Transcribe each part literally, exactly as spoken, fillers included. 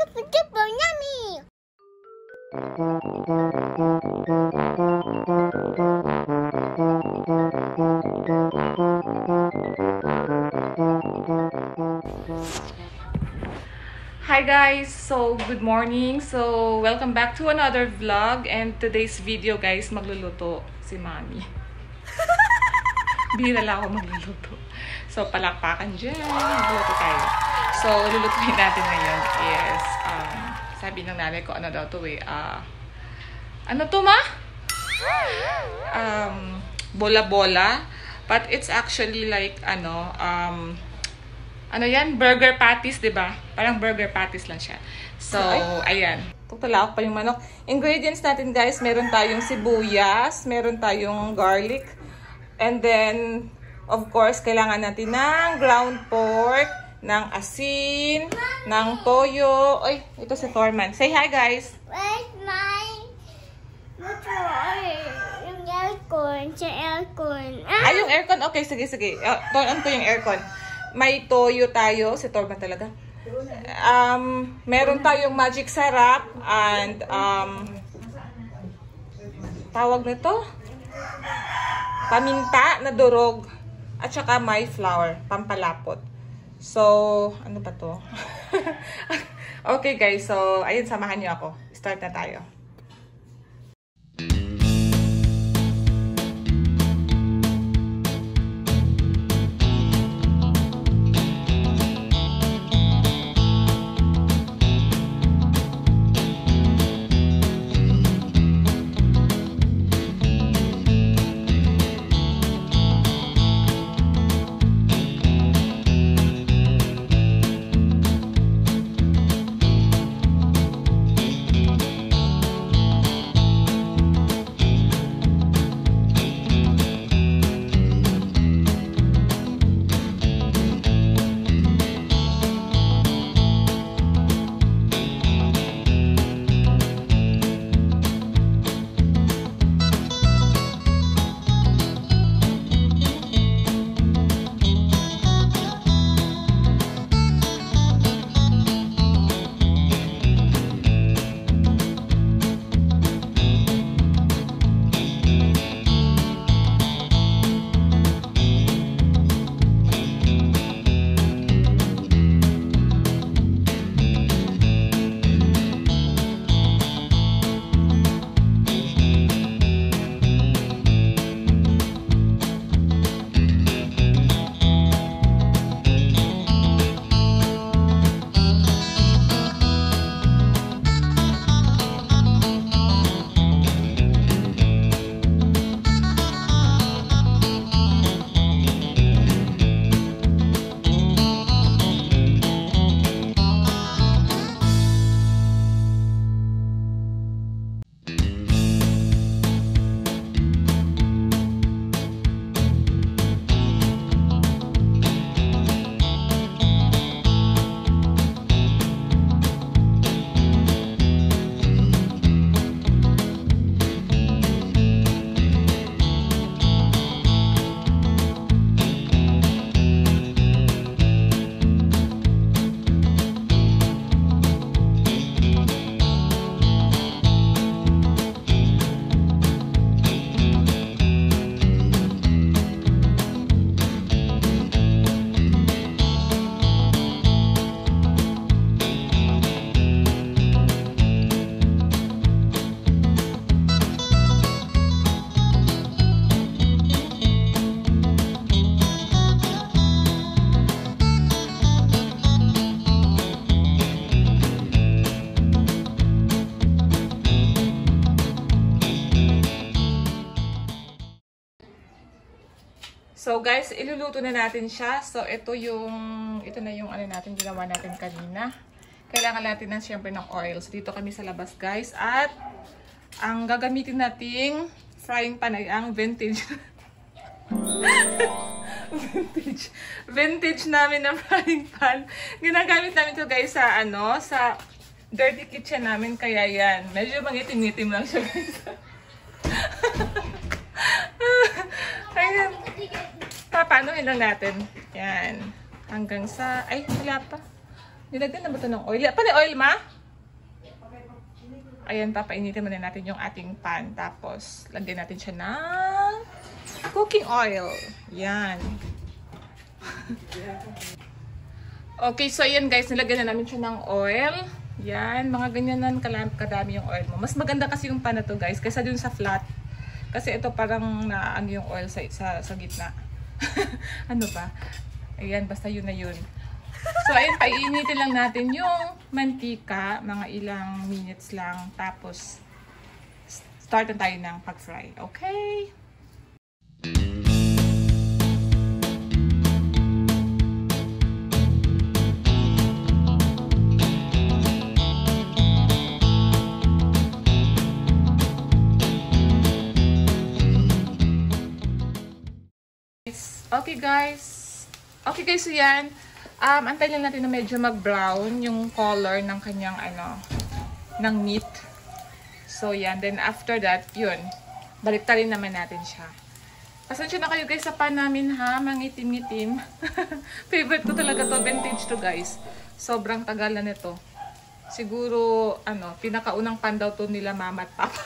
Super duper yummy! Hi guys! So, good morning. So, welcome back to another vlog. And today's video guys, magluluto si Mami. Bihira lang ako magluluto. So, palakpakan dyan. Magluluto tayo. So, lulutuin natin ngayon is, um, sabi ng nanay ko, ano daw to eh, uh, ano to ma? Um, bola-bola. But it's actually like, ano, um, ano yan? Burger patties, diba? Parang burger patties lang siya. So, ayan. Tutalak pa yung manok. Ingredients natin, guys, meron tayong sibuyas, meron tayong garlic, and then, of course, kailangan natin ng ground pork, ng asin, ng toyo. Ay, ito si Thorman. Say hi, guys! Where's my motor? Yung aircon, sa aircon. Ah! Ay, yung aircon. Okay, sige, sige. Uh, turn on ko yung aircon. May toyo tayo. Si Thorman talaga. Um, meron tayong magic sarap and um, tawag nito paminta na durog at saka may flour, pampalapot. So, ano ba to? Okay guys, so ayun, samahan niyo ako. Start na tayo. So guys, iluluto na natin siya. So ito yung, ito na yung ano natin, ginawa natin kanina. Kailangan natin na siyempre ng oil. So dito kami sa labas guys. At ang gagamitin nating frying pan ay ang vintage. vintage. Vintage namin na frying pan. Ginagamit namin ito guys sa ano, sa dirty kitchen namin. Kaya yan. Medyo mangitim-ngitim lang siya guys. Ayan. Papanuhin lang natin. Yan. Hanggang sa... Ay, wala pa. Nilagyan na ba ito ng oil? Paano oil, ma? Ayan, papainitin muna natin yung ating pan. Tapos, lagyan natin siya ng cooking oil. Yan. Okay, so ayan guys, nilagyan na namin siya ng oil. Yan, mga ganyan na kadami yung oil mo. Mas maganda kasi yung pan na to guys, kaysa dun sa flat. Kasi ito parang naano yung oil sa, sa, sa gitna. Ano ba? Ayan, basta yun na yun. So, ayun, paiinitin lang natin yung mantika, mga ilang minutes lang. Tapos, start na tayo ng pag-fry. Okay? Okay, guys. Okay, guys, so yan. Um, antay lang natin na medyo mag-brown yung color ng kanyang ano, ng meat. So, yan. Then, after that, yun. Baliktarin naman natin siya. Pasensya na kayo guys sa pan namin ha, mangitim-ngitim. Favorite ko talaga to, vintage to guys. Sobrang tagal na nito. Siguro, ano, pinakaunang pan daw to nila mama at papa.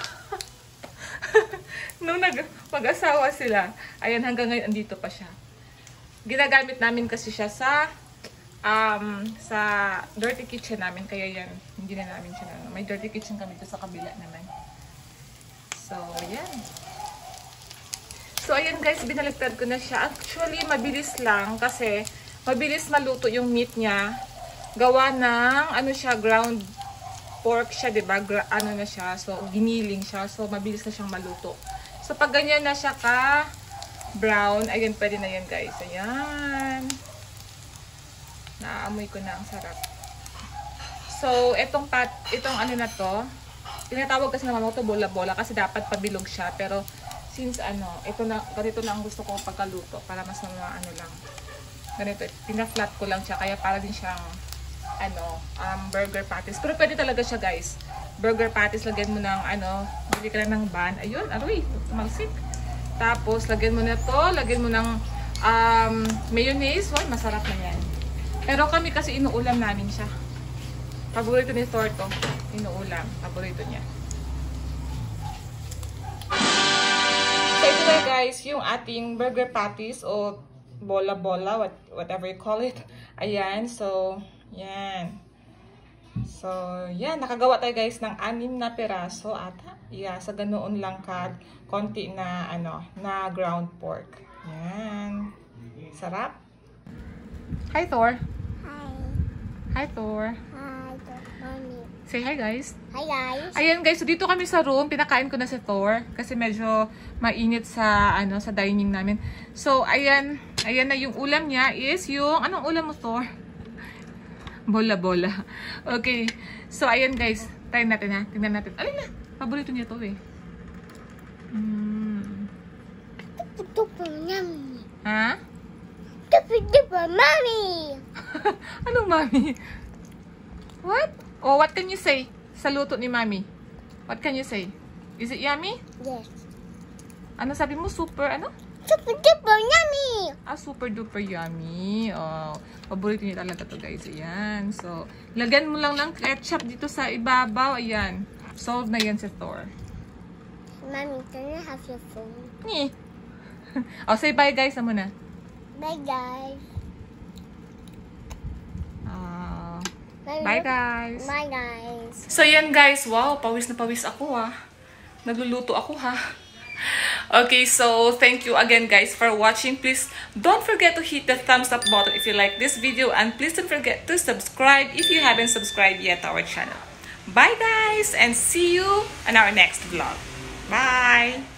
Nung nag-pag-asawa sila, ayan, hanggang ngayon, andito pa siya. Ginagamit namin kasi siya sa Um, sa dirty kitchen namin, kaya yan, hindi na namin siya na, may dirty kitchen kami dito sa kabila naman. So, ayan. So, ayan guys, binaliktad ko na siya. Actually, mabilis lang kasi mabilis maluto yung meat niya. Gawa ng, ano siya, ground pork siya, diba? Gra ano na siya, so, giniling siya. So, mabilis na siyang maluto. So, pag ganyan na siya ka brown, ayan, pwede na yan guys. Ayan. Naaamoy ko na, ang sarap. So, itong pat, itong ano na to, tinatawag kasi ng mama ko to bola-bola kasi dapat pabilog siya. Pero, since ano, ito na, ganito na ang gusto ko pagkaluto para mas mga ano lang. Ganito, pina-flat ko lang siya, kaya para din siyang, ano, um, burger patties. Pero pwede talaga siya guys. Burger patties, lagyan mo ng, ano, bili ka lang ng bun. Ayun, aroy, tumalsik. Tapos, lagyan mo na to, lagyan mo ng, um, mayonnaise. Wow, masarap na yan. Pero kami kasi inuulam namin siya. Paborito ni Thor to. Inuulam. Paborito niya. So ito na guys, yung ating burger patties o bola-bola, what, whatever you call it. Ayan. So, yan. So, yan. Nakagawa tayo guys ng anim na piraso ata. Yeah, sa ganoon lang ka konti na, ano, na ground pork. Yan. Sarap. Hi, Thor. Hi, Thor. Hi, Mommy. Say hi, guys. Hi, guys. Ayan, guys. So, dito kami sa room. Pinakain ko na si Thor. Kasi medyo mainit sa, ano, sa dining namin. So, ayan. Ayan na yung ulam niya is yung... Anong ulam mo, Thor? Bola-bola. Okay. So, ayan, guys. Try natin, ha. Tingnan natin. Alin na. Paborito niya to, eh. Mm. Ito po, Mommy. Ha? Ito po, Mommy. Anong Mommy? What? Oh, what can you say sa luto ni Mommy? What can you say? Is it yummy? Yes. Ano sabi mo? Super, ano? Super duper yummy. Ah, super duper yummy. Oh, paborito niya talaga to guys. Ayan. So, lagyan mo lang ng ketchup dito sa ibabaw. Ayan. Solve na yan si Thor. Mommy, can I have your phone? Ni. Oh, say bye guys. Amo na. Bye, guys. Uh, Bye, bye guys. Bye, guys. So, yan guys. Wow, pawis na pawis ako ah. Nagluluto ako ha. Okay, so thank you again guys for watching. Please don't forget to hit the thumbs up button if you like this video, and please don't forget to subscribe if you haven't subscribed yet to our channel. Bye guys, and see you in our next vlog. Bye!